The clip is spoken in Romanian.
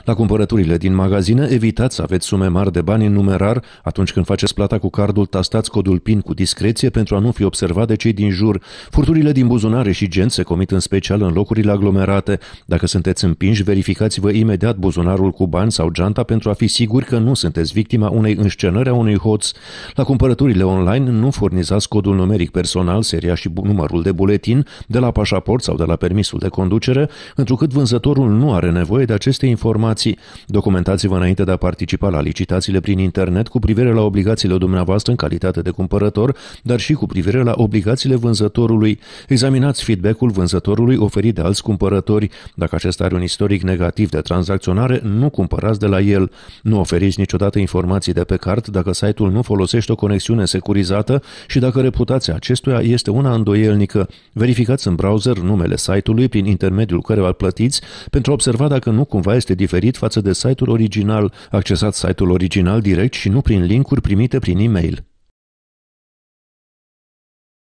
La cumpărăturile din magazine, evitați să aveți sume mari de bani în numerar. Atunci când faceți plata cu cardul, tastați codul PIN cu discreție pentru a nu fi observat de cei din jur. Furturile din buzunare și genți se comit în special în locurile aglomerate. Dacă sunteți împinși, verificați-vă imediat buzunarul cu bani sau geanta pentru a fi siguri că nu sunteți victima unei înscenări a unui hoț. La cumpărăturile online, nu furnizați codul numeric personal, seria și numărul de buletin de la pașaport sau de la permisul de conducere, întrucât vânzătorul nu are nevoie de aceste informații. Documentați-vă înainte de a participa la licitațiile prin internet cu privire la obligațiile dumneavoastră în calitate de cumpărător, dar și cu privire la obligațiile vânzătorului. Examinați feedback-ul vânzătorului oferit de alți cumpărători. Dacă acesta are un istoric negativ de tranzacționare, nu cumpărați de la el. Nu oferiți niciodată informații de pe card dacă site-ul nu folosește o conexiune securizată și dacă reputația acestuia este una îndoielnică. Verificați în browser numele site-ului prin intermediul căruia îl plătiți pentru a observa dacă nu cumva este diferit față de site-ul original. Accesați site-ul original direct și nu prin link-uri primite prin e-mail.